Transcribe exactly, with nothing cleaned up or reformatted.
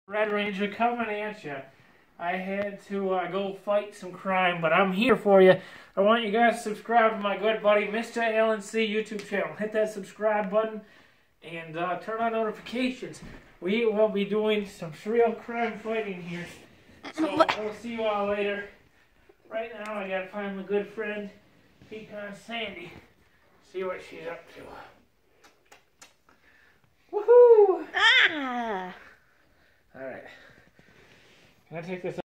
Red Ranger coming at you. I had to uh, go fight some crime, but I'm here for you. I want you guys to subscribe to my good buddy Mister Alan C YouTube channel. Hit that subscribe button and uh, turn on notifications. We will be doing some real crime fighting here. So we'll see you all later. Right now I gotta find my good friend Pecan Sandy. See what she's up to. Woohoo! Ah! Alright. Can I take this